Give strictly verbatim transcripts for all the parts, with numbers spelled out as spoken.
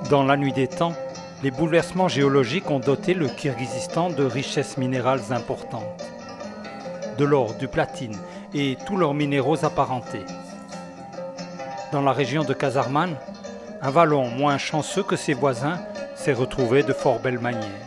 Dans la nuit des temps, les bouleversements géologiques ont doté le Kirghizistan de richesses minérales importantes. De l'or, du platine et tous leurs minéraux apparentés. Dans la région de Kazarman, un vallon moins chanceux que ses voisins s'est retrouvé de fort belle manière.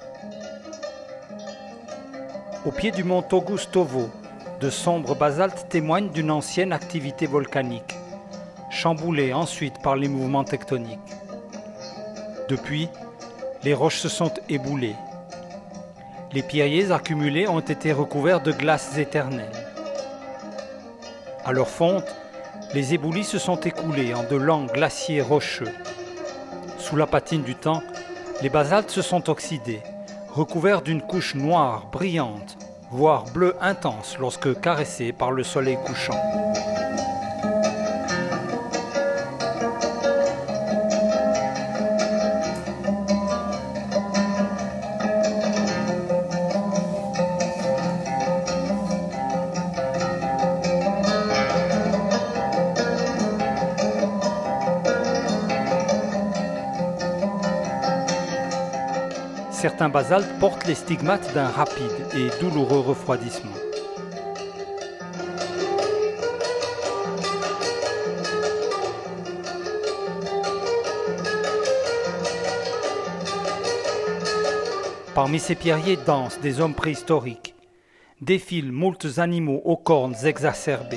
Au pied du mont Togustovo, de sombres basaltes témoignent d'une ancienne activité volcanique, chamboulée ensuite par les mouvements tectoniques. Depuis, les roches se sont éboulées. Les pierriers accumulés ont été recouverts de glaces éternelles. À leur fonte, les éboulis se sont écoulés en de lents glaciers rocheux. Sous la patine du temps, les basaltes se sont oxydés, recouverts d'une couche noire, brillante, voire bleu intense lorsque caressés par le soleil couchant. Certains basaltes portent les stigmates d'un rapide et douloureux refroidissement. Parmi ces pierriers dansent des hommes préhistoriques, défilent moultes animaux aux cornes exacerbées.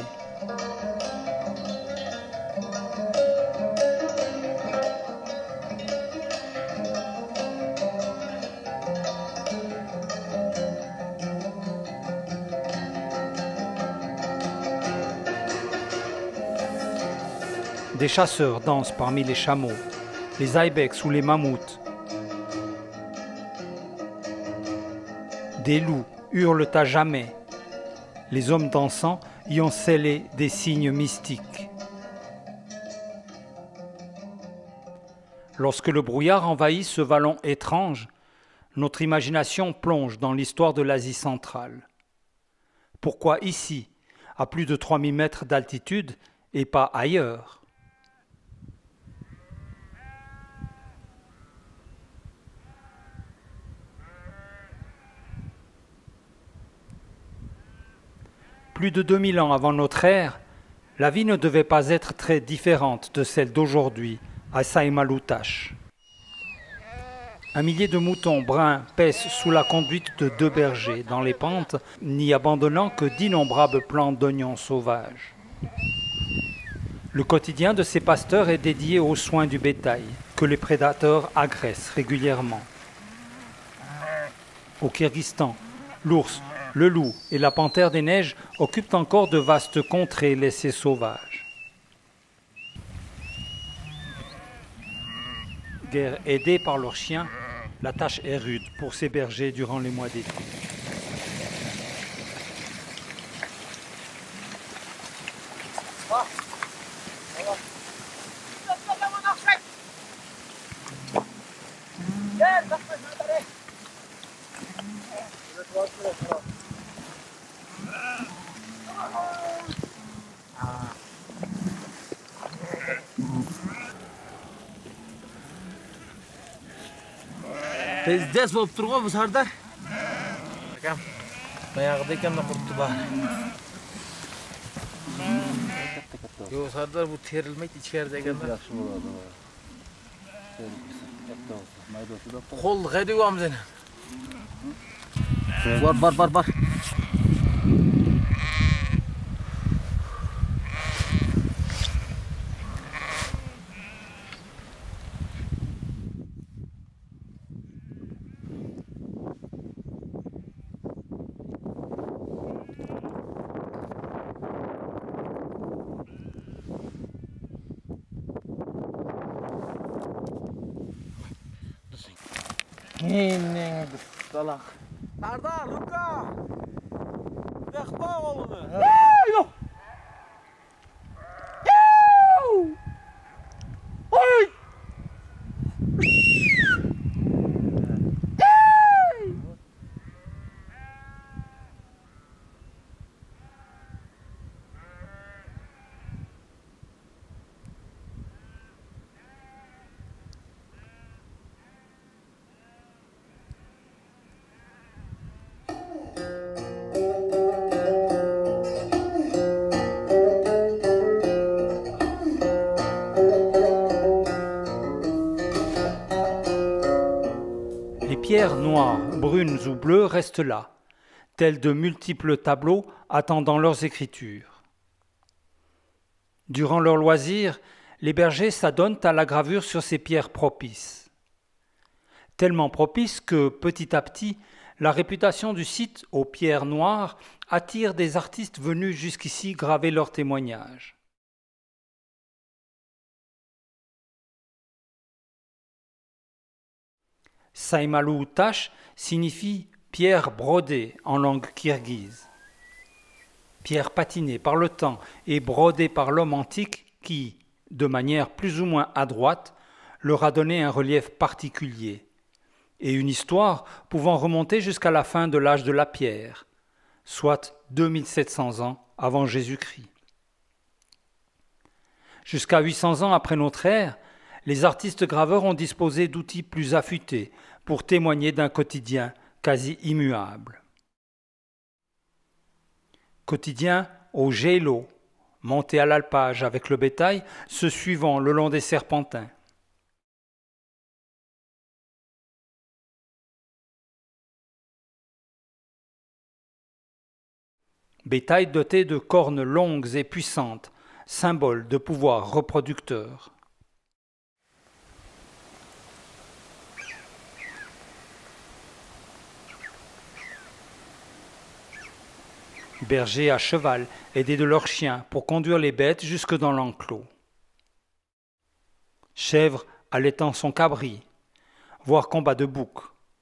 Des chasseurs dansent parmi les chameaux, les ibex ou les mammouths. Des loups hurlent à jamais. Les hommes dansants y ont scellé des signes mystiques. Lorsque le brouillard envahit ce vallon étrange, notre imagination plonge dans l'histoire de l'Asie centrale. Pourquoi ici, à plus de trois mille mètres d'altitude, et pas ailleurs ? Plus de deux mille ans avant notre ère, la vie ne devait pas être très différente de celle d'aujourd'hui à Saïmalutash. Un millier de moutons bruns paissent sous la conduite de deux bergers dans les pentes, n'y abandonnant que d'innombrables plants d'oignons sauvages. Le quotidien de ces pasteurs est dédié aux soins du bétail, que les prédateurs agressent régulièrement. Au Kirghizistan, l'ours, le loup et la panthère des neiges occupent encore de vastes contrées laissées sauvages. Guère aidés par leurs chiens, la tâche est rude pour ces bergers durant les mois d'été. Тездес болып тұр ғой бұл сардар. Баяғыда екен құртты бар. Yo sardar bu terilmeydi içeride ekan. Yaxşı болады. Qol qadegam seni. Var var var var. Yine salak. Sardar, Luka. Bekba oğlunu. Yok. Oy. Les pierres noires, brunes ou bleues restent là, tels de multiples tableaux attendant leurs écritures. Durant leur loisir, les bergers s'adonnent à la gravure sur ces pierres propices. Tellement propices que, petit à petit, la réputation du site aux pierres noires attire des artistes venus jusqu'ici graver leurs témoignages. Saymalı taş signifie pierre brodée en langue kirghize. Pierre patinée par le temps et brodée par l'homme antique qui, de manière plus ou moins adroite, leur a donné un relief particulier et une histoire pouvant remonter jusqu'à la fin de l'âge de la pierre, soit deux mille sept cents ans avant Jésus-Christ. Jusqu'à huit cents ans après notre ère, les artistes graveurs ont disposé d'outils plus affûtés pour témoigner d'un quotidien quasi immuable. Quotidien au gélo, monté à l'alpage avec le bétail, se suivant le long des serpentins. Bétail doté de cornes longues et puissantes, symbole de pouvoir reproducteur. Bergers à cheval, aidés de leurs chiens pour conduire les bêtes jusque dans l'enclos. Chèvre allaitant son cabri, voire combat de bouc.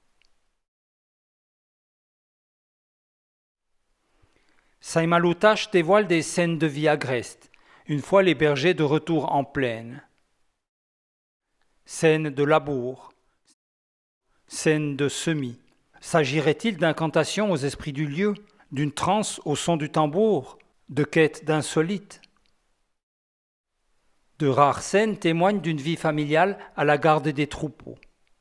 Saymalı taş dévoile des scènes de vie agreste, une fois les bergers de retour en plaine. Scènes de labour, scènes de semis. S'agirait-il d'incantations aux esprits du lieu, d'une transe au son du tambour, de quêtes d'insolites? De rares scènes témoignent d'une vie familiale à la garde des troupeaux.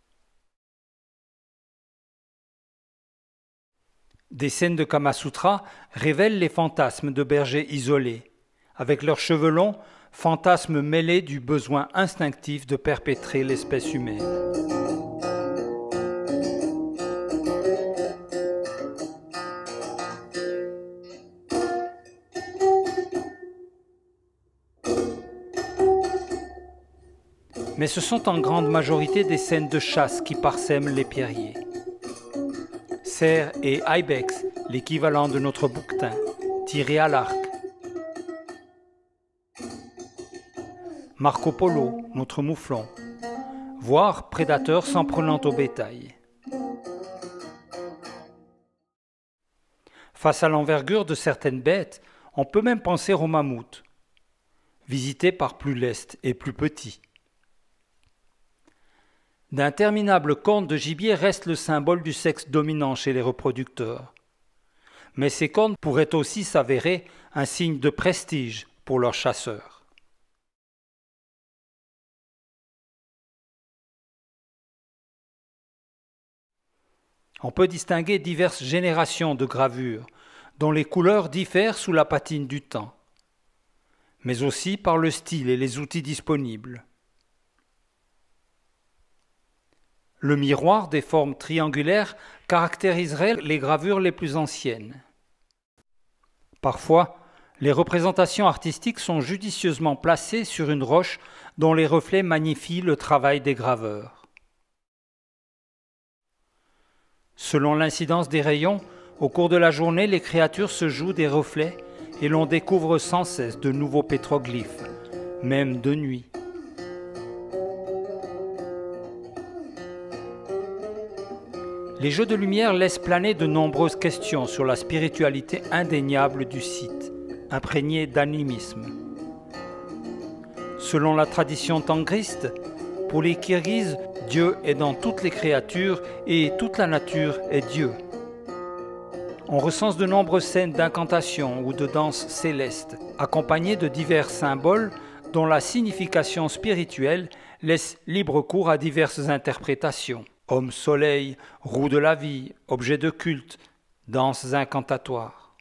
Des scènes de Kamasutra révèlent les fantasmes de bergers isolés, avec leurs cheveux longs, fantasmes mêlés du besoin instinctif de perpétrer l'espèce humaine. Mais ce sont en grande majorité des scènes de chasse qui parsèment les pierriers. Cerfs et ibex, l'équivalent de notre bouquetin, tirés à l'arc. Marco Polo, notre mouflon, voire prédateurs s'en prenant au bétail. Face à l'envergure de certaines bêtes, on peut même penser aux mammouths, visités par plus lestes et plus petits. D'interminables cornes de gibier restent le symbole du sexe dominant chez les reproducteurs. Mais ces cornes pourraient aussi s'avérer un signe de prestige pour leurs chasseurs. On peut distinguer diverses générations de gravures, dont les couleurs diffèrent sous la patine du temps, mais aussi par le style et les outils disponibles. Le miroir des formes triangulaires caractériserait les gravures les plus anciennes. Parfois, les représentations artistiques sont judicieusement placées sur une roche dont les reflets magnifient le travail des graveurs. Selon l'incidence des rayons, au cours de la journée, les créatures se jouent des reflets et l'on découvre sans cesse de nouveaux pétroglyphes, même de nuit. Les jeux de lumière laissent planer de nombreuses questions sur la spiritualité indéniable du site, imprégnée d'animisme. Selon la tradition tangriste, pour les Kirghizes, Dieu est dans toutes les créatures et toute la nature est Dieu. On recense de nombreuses scènes d'incantation ou de danse céleste, accompagnées de divers symboles dont la signification spirituelle laisse libre cours à diverses interprétations. Homme soleil, roue de la vie, objet de culte, danses incantatoires.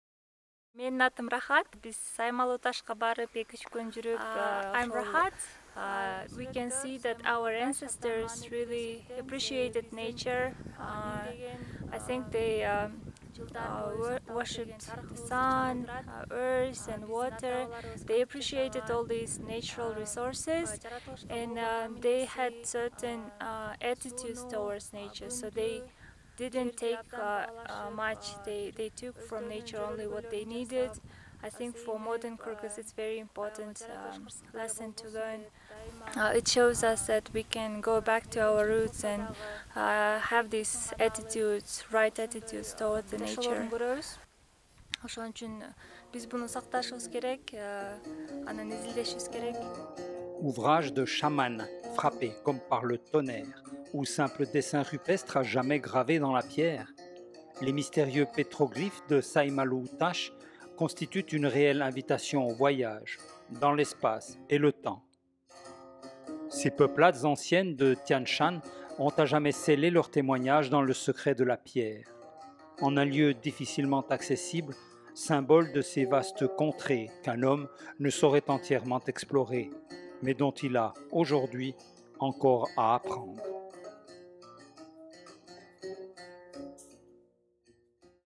Менин атым Рахат. Биз Саймалы ташка барып эки үч күн жүрүп, I'm Rahat. Uh, we can see that our ancestors really appreciated nature. Uh, I think they um, uh, wor worshipped the sun, uh, earth, and water. They appreciated all these natural resources, and um, they had certain uh, attitudes towards nature. So they didn't take uh, uh, much. They they took from nature only what they needed. I think for modern Kyrgyz it's very important um, lesson to learn. Uh, it shows us that we can go back to our roots and uh, have these attitudes, right attitudes towards the nature. Ошон үчүн биз буну сакташыбыз керек, анан изилдешибиз керек. Ouvrage de chaman, frappé comme par le tonnerre, ou simple dessin rupestre à jamais gravé dans la pierre, les mystérieux pétroglyphes de Saimalu Tash constituent une réelle invitation au voyage, dans l'espace et le temps. Ces peuplades anciennes de Tian Shan ont à jamais scellé leur témoignage dans le secret de la pierre, en un lieu difficilement accessible, symbole de ces vastes contrées qu'un homme ne saurait entièrement explorer, mais dont il a aujourd'hui encore à apprendre.